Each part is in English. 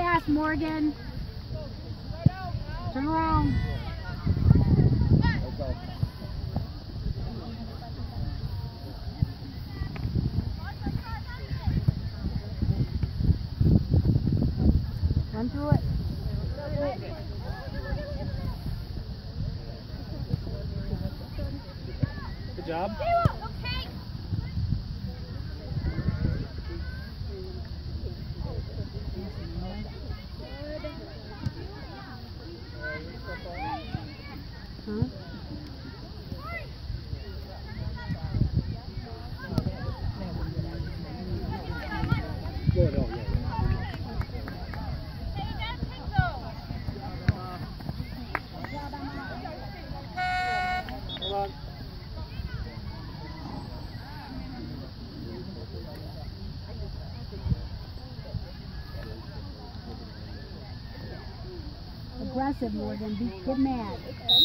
pass, Morgan. Turn around. Run through it. Good job. Huh? Good, oh, yeah. Hold on. Aggressive, Morgan. Get mad.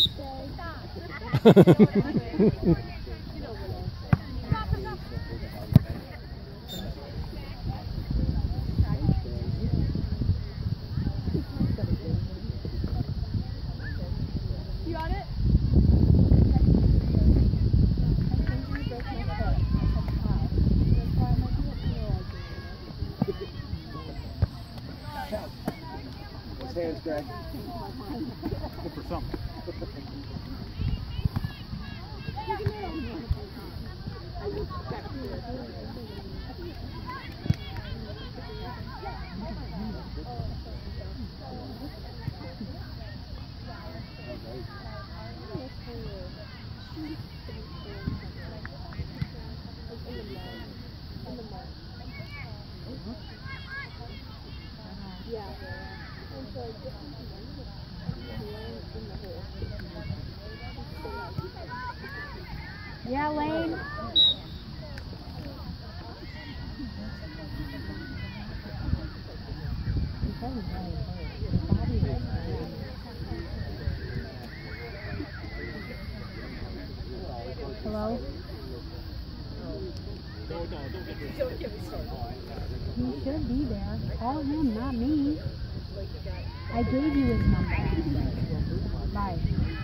You got it? His hands, Greg. Good for something. Yeah, Lane. Hello? Don't get me started. He should be there. Call him, not me. I gave you his number. Bye.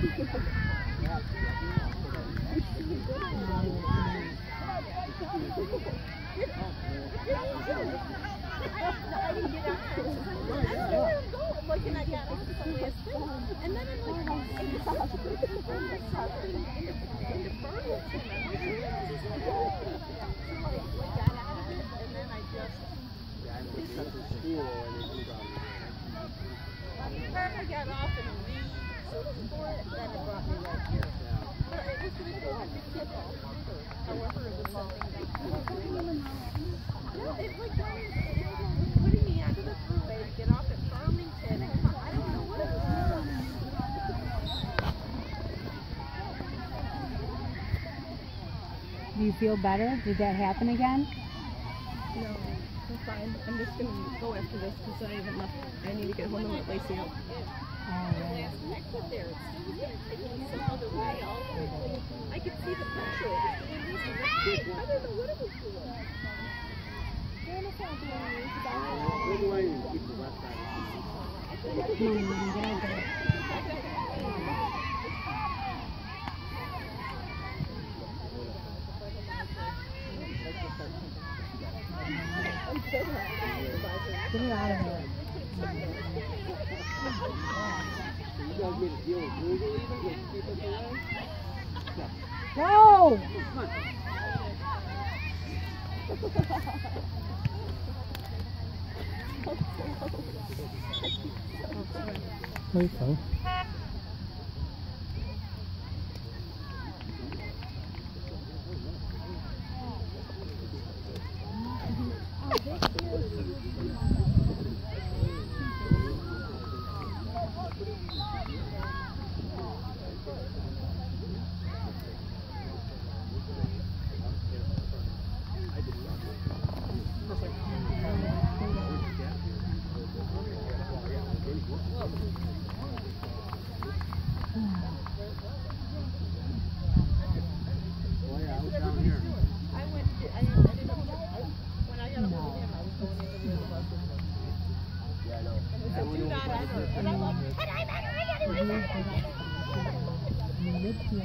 I got off and for it, then it brought me right here. But it was going to go to tip off. However, it was something no, it's like putting me out of the freeway to get off at Farmington. I don't know what it was. Do you feel better? Did that happen again? No, I'm fine. I'm just going to go after this because I have enough. I need to get home and let Lacey out. Oh, yeah. I could see the picture. I don't know what it was doing. Come on, Morgan, get out there. Get her out of here. You guys made a deal with Google even to keep us away? Go! Okay.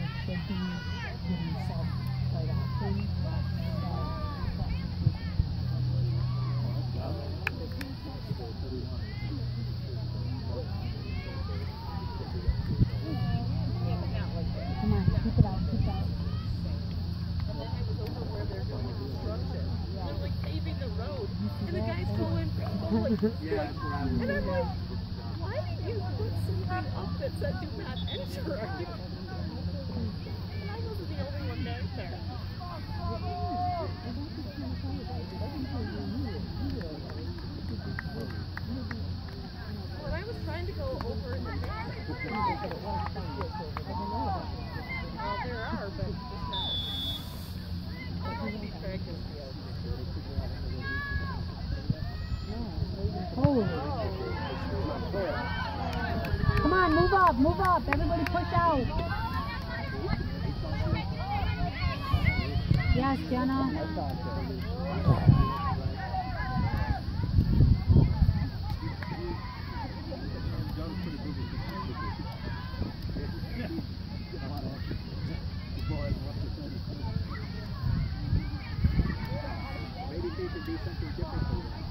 should be getting sub quite often. Come on, keep it out, keep it out. And then I was over where they're doing construction. They're like paving the road. And the guy's going like, Yeah, that's what I was and I'm like, why did you put something up that said do not enter? And I wasn't the only one back there. Well, I was trying to go over in the back. Well, there are, but just not. Holy. Come on, move up, move up. Everybody push out. Yes, Jenna. Maybe they could do something different.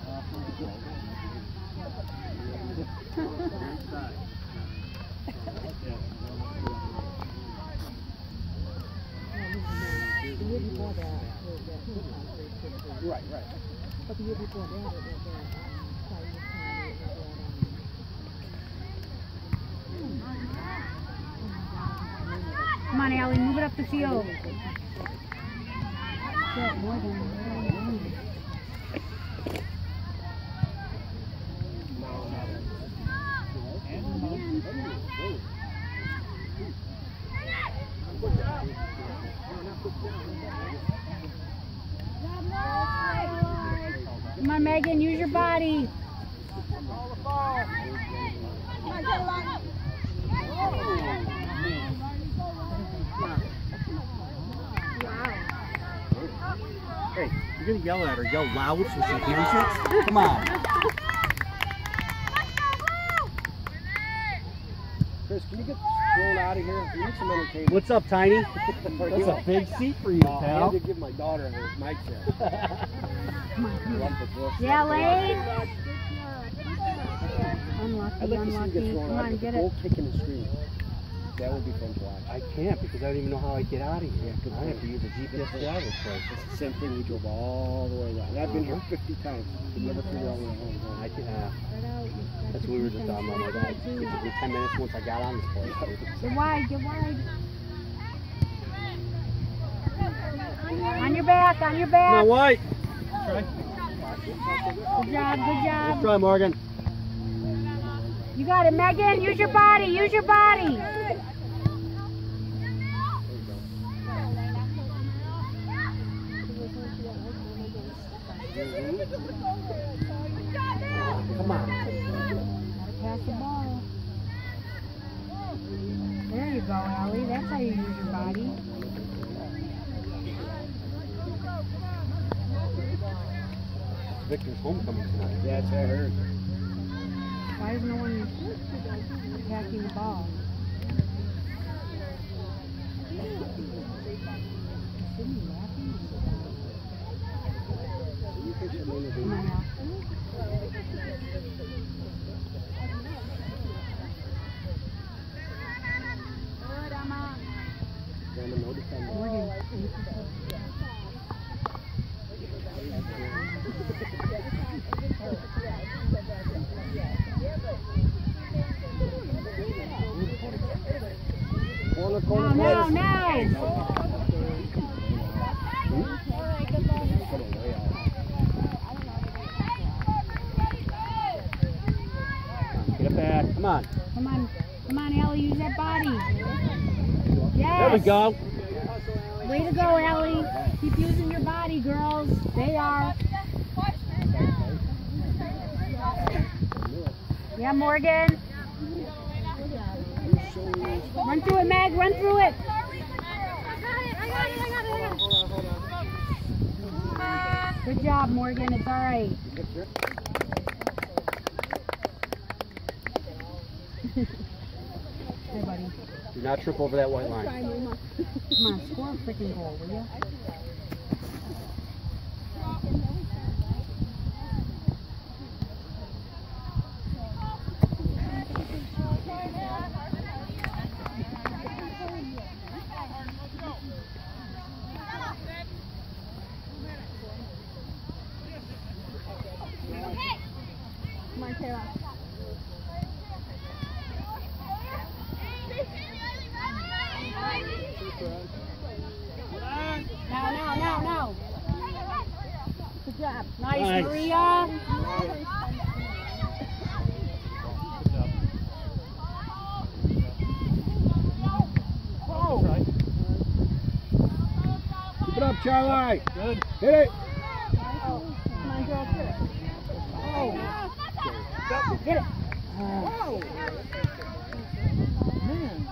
Right, right. But the year before that, it was come on, Allie, move it up the field. Good, more than Come on, Megan, use your body. Hey, you're gonna yell at her. Yell loud so she hears it. Come on. Chris, can you get thrown out of here? You need some entertainment. What's up, Tiny? That's a big seat for you, I pal. had to give my daughter her mic set. Yeah, Lane. I'd like to see you get Unlucky. thrown Come out on, of get here. it. Go kicking and screaming. That would be fun to watch. I can't because I don't even know how I get out of here. good I have to use a GPS to get out of this place. It's the same thing. We drove all the way around. And I've been here 50 times. Could never figure out where I'm going. I can, that's what we were just talking about. Like, it took me 10 minutes once I got on this place. Get wide, get wide. On your back, on your Come back. on, White. Good job, good job. Let's try, Morgan. You got it, Megan. Use your body, use your body. Come on. Gotta pass the ball. There you go, Allie. That's how you use your body. Victor's homecoming tonight. Yeah, that's what I heard. Why is no one attacking the ball? Come on now. Good, Emma. Morgan. Corner, No, no, no. Get it back. Come on. Come on. Come on, Allie. Use that body. Yes. There we go. Way to go, Allie. Keep using your body, girls. They are. Yeah, Morgan. Run through it, Meg. Run through it. I got it. Good job, Morgan. It's all right. Hey, buddy. Do not trip over that white line. Come on, score a freaking goal, will you? Come on, Kayla. No. Good job. Nice, Maria. Whoa. Keep it up, Charlie. Good. Hit it. Come on, girl, get it. Oh. Get it. Whoa. Man.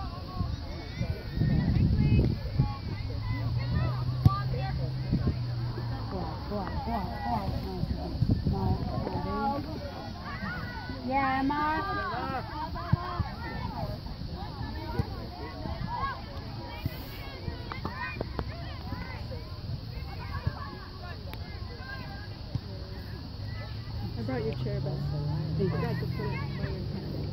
Yeah, Emma. I brought your chair back. I forgot to put it by your tent.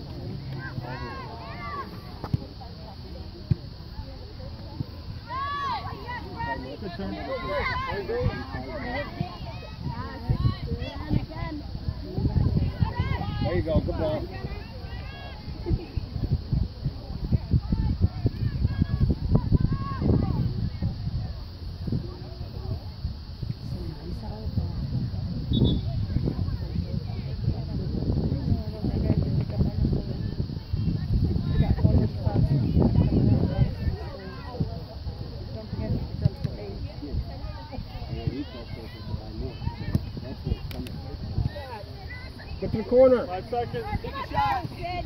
Good turn. There you go. Good ball. Get to the corner. 5 seconds. Take a shot.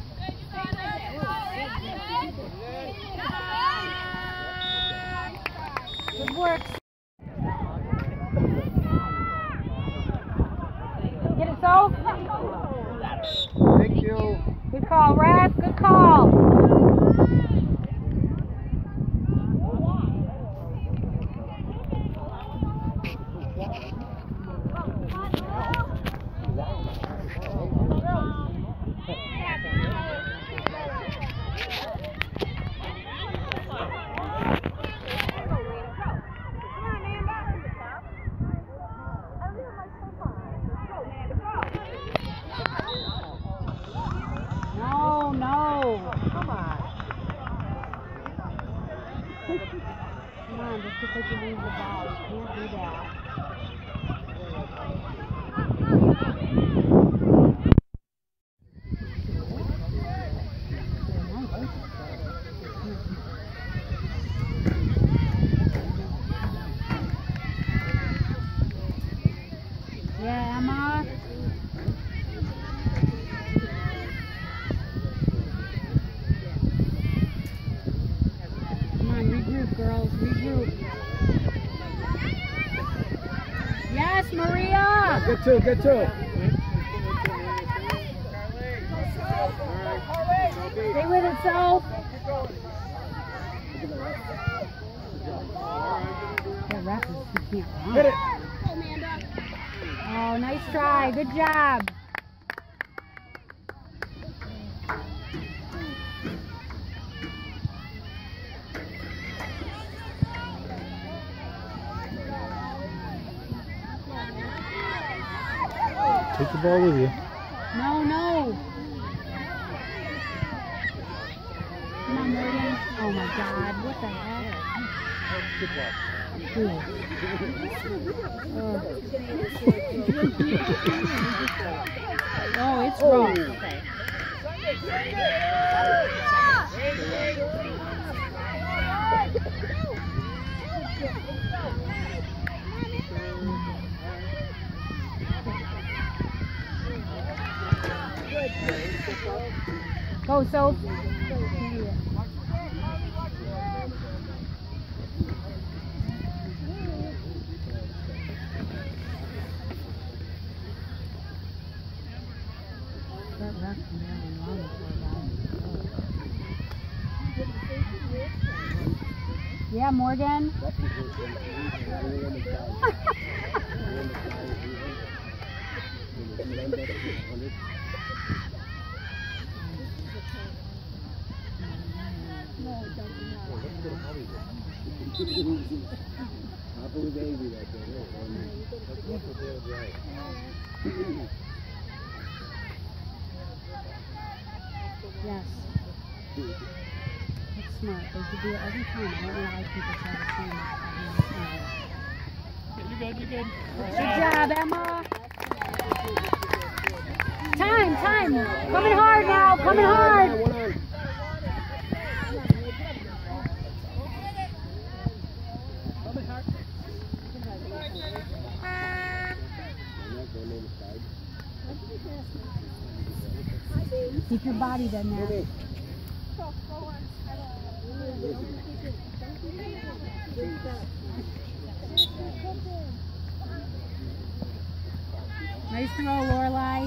Good work. Get it, Soph. Thank you. Good call, Ref. Good call. Come on, just because you lose the ball, you can't do that. Yeah, Emma. Come on, regroup, girls, regroup. Yes, Maria. Get two, get two. Stay with it, Soph. That ref is, he can't run. Hit it. Oh, nice try. Good job. Take the ball with you. No, no. Come on, Morgan. Oh my God, what the heck? Good ball. Oh, it's wrong. Go, Soph. Yeah, Morgan. Yes. That's smart. They should do it every time. I don't know why people try to say that. You're good, you're good. Good job, Emma. Time. Coming hard now. Coming hard. Keep your body then there. Nice throw, Lorelai.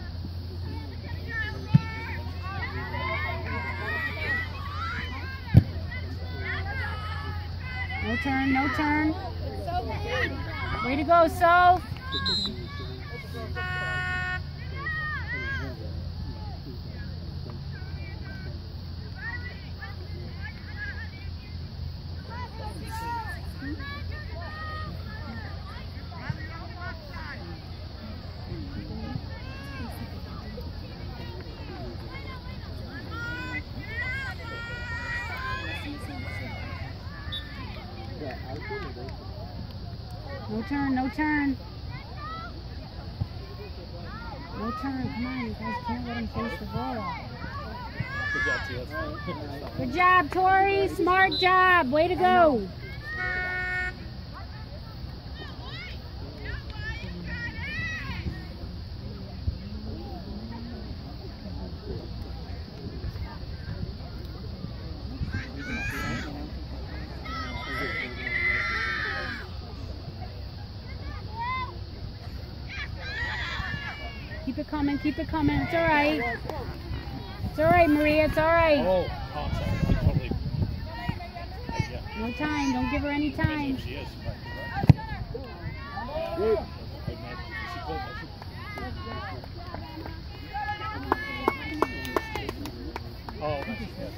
No turn. Way to go, Soph. No turn. Come on, you guys can't let him face the ball. Good job, Tia. Good job, Tori. Smart job. Way to go. Keep it coming. It's all right. It's all right, Maria. It's all right. Oh, I'm sorry. Totally. Yeah. No time. Don't give her any time. She is. Oh, that's good.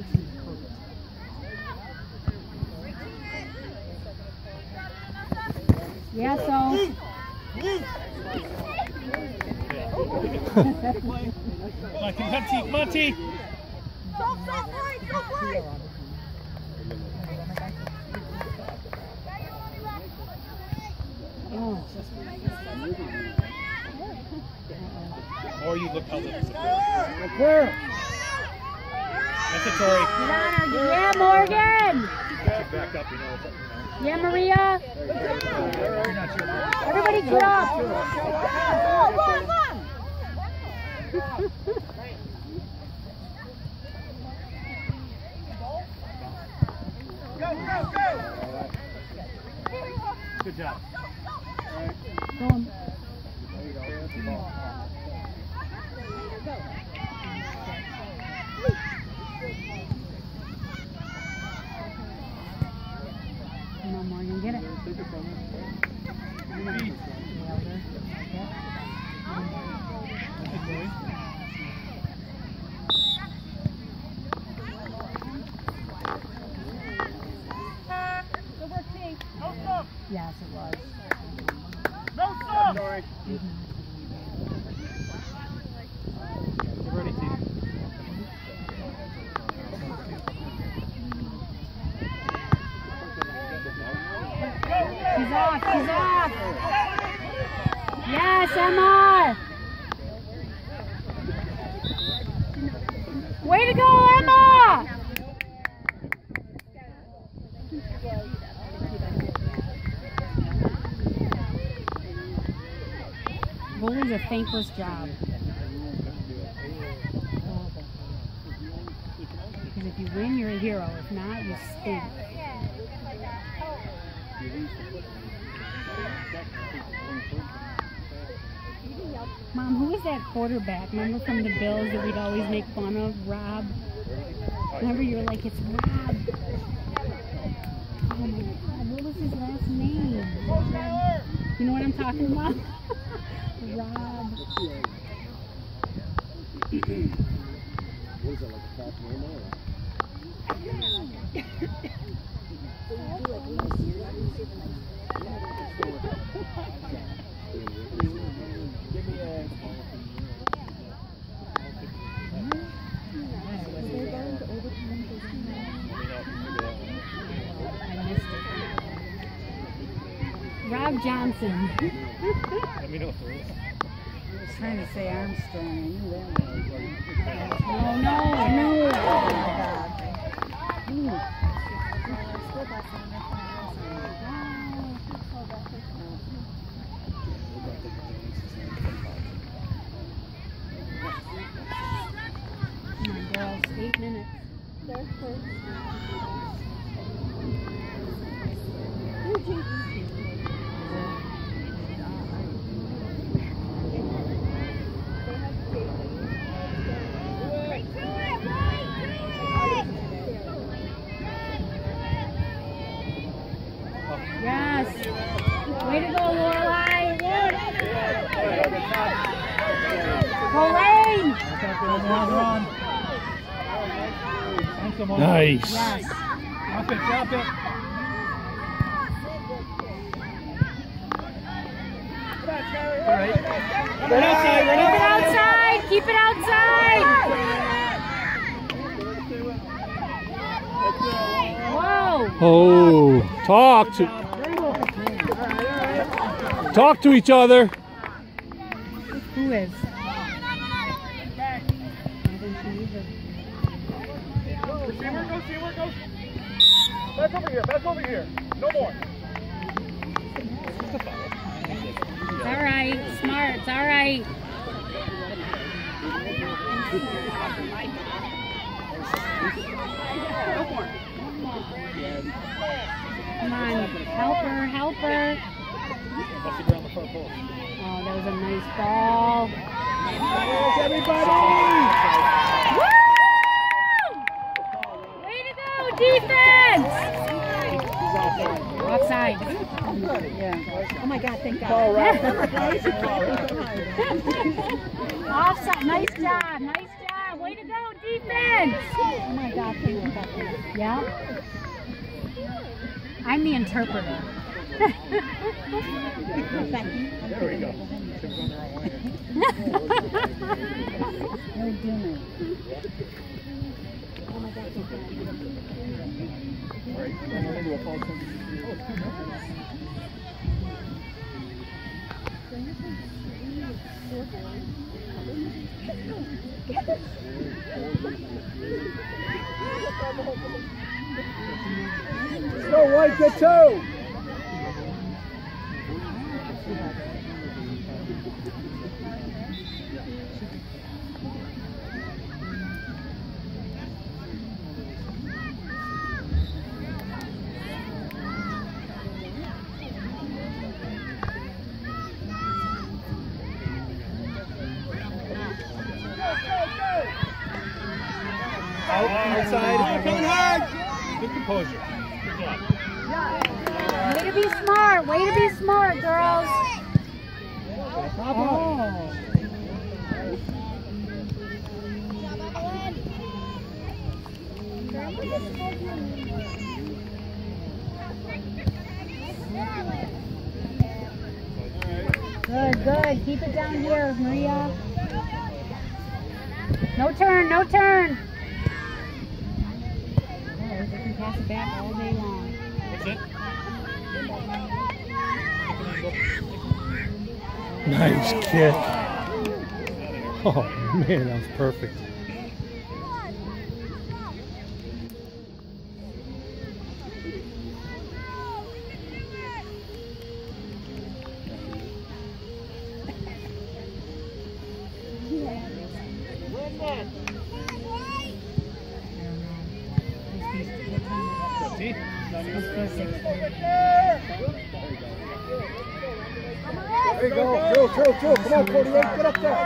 Yeah, so. Monty. Go wide. Oh. Or you look how little. That's a Tori. Yeah, Morgan. Back up, Yeah, Maria. Everybody get off. Good job. Go on. Come on, Morgan, get it. Yes, it was. No stop! Ready, team. She's off. Yes, Emma. Way to go, Emma. Bowling's a thankless job. Because if you win, you're a hero. If not, you stink. Mom, who was that quarterback? Remember from the Bills that we'd always make fun of? Rob? Remember you were like, it's Rob. talking about? Rob. What is it, like a fast normal? Give me a... Rob Johnson. Let me know if there is. I was trying to say Armstrong. I knew that one. Oh no, no. Come on, girls, 8 minutes. Yes. Way to go, Lorelai. Go, Lane. Nice. Yes. Drop it, drop it. Keep it outside. Keep it outside. Whoa. Oh, talk to each other. Who is? See where it goes. Back over here. No more. It's all right. Smart. It's all right. Come on. Help her. Help her. Oh, that was a nice ball. Woo! Way to go, defense! Offside. Yeah. Oh my God, thank God. Offside. Nice job. Nice job. Way to go, defense. Oh my God, thank God. Yeah. I'm the interpreter. There we go. No dinner. Go, White, get two! Outside. Coming hard. Good composure. Good job. Way to be smart. Way to be smart, girls. Oh. Good, good. Keep it down here, Maria. No turn, no turn. Oh, they can pass it back all day long. That's it. Nice kick. Oh man, that was perfect. There you go. Chill. Come on, 48. Get up there.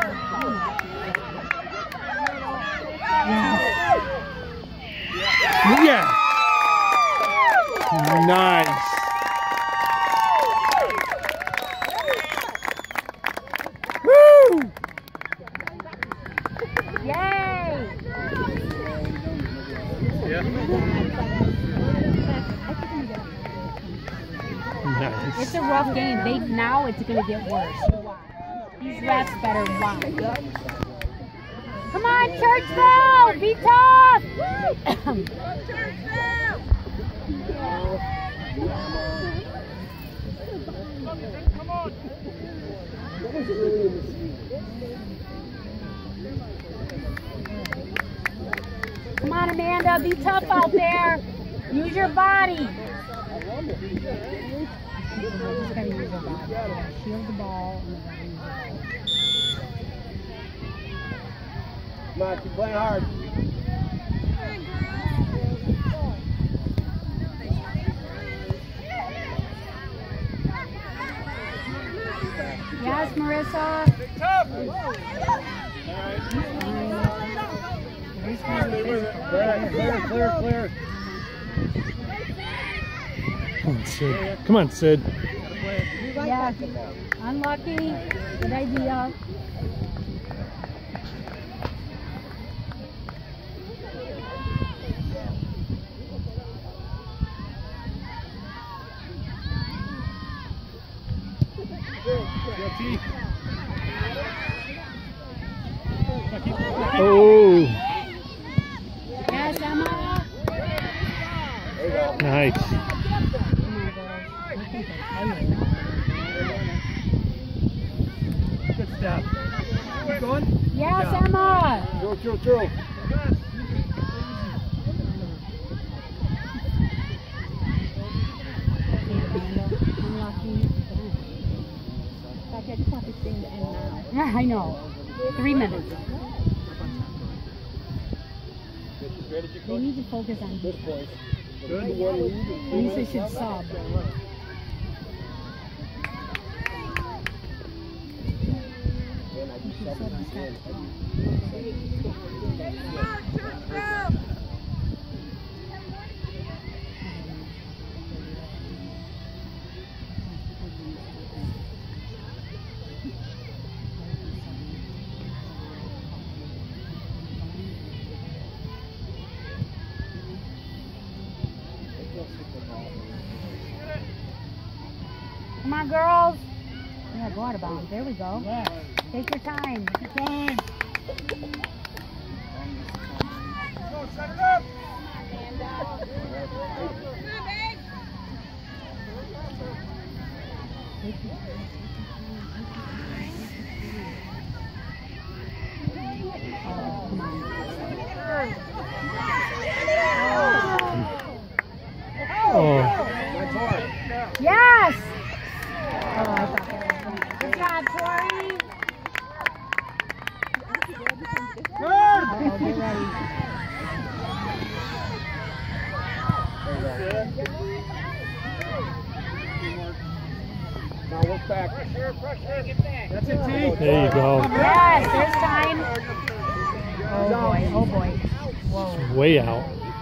Yeah. Nice. It's a rough game. Now it's going to get worse. You watch. These refs better watch. Come on, Churchville! Be tough! Come on. Come on, Amanda. Be tough out there. Use your body. Just gotta use your body. Shield the ball. Come on, keep playing hard. Yes, Marissa. Tough. Clear. Come on, Sid. Come on, Sid. Yeah. Unlucky. Good idea. Oh, Yes, Emma. nice. Good step. Keep going. Yes, Emma. True. I know. 3 minutes. They need to focus on This point. Good. Lisa should sub. Come on, girls. Yeah, go out of bounds. There we go. Take your time. Go, set it up. Oh, come on. Oh, Yes! Oh, I thought that was going. Good job, Tori. Uh-oh, get ready. Now work back. Pressure. Get back. That's it, T. there you go. Yes, there's time. Oh boy. Whoa. Way out.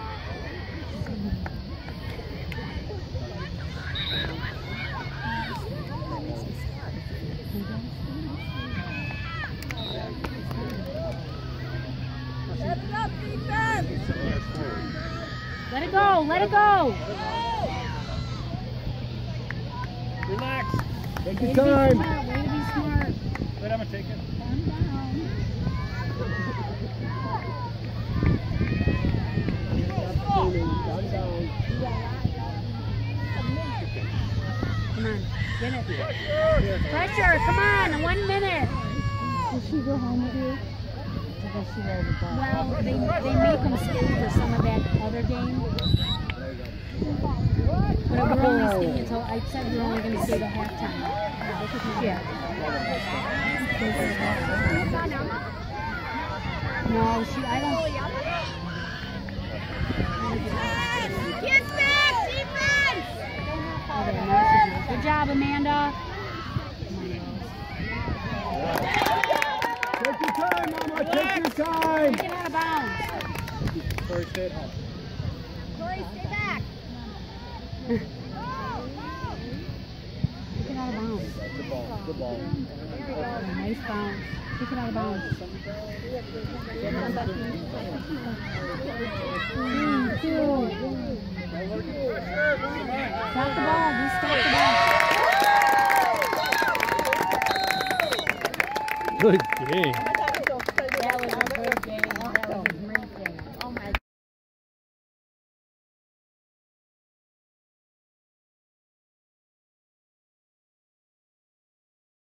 Let it go, let it go. Relax. Take your time. Way to be smart. Wait, I'm gonna take it. Calm down. Come on, get it. Pressure, come on, 1 minute. Did she go home with you? Well, they make them stay for some of that other game. But we're only staying until, I said we're only going to stay till halftime. Yeah. No, I don't. Kids back! Defense! Okay, no, she's not. Good job, Amanda. Take your time, Mama. Take your time. Take it out of bounds. Sorry, stay at home. Tori, stay back! Take it out of bounds. Good ball. Nice bounce. Take it out of bounds. 3, 2. Stop the ball. Just stop the ball. Good game.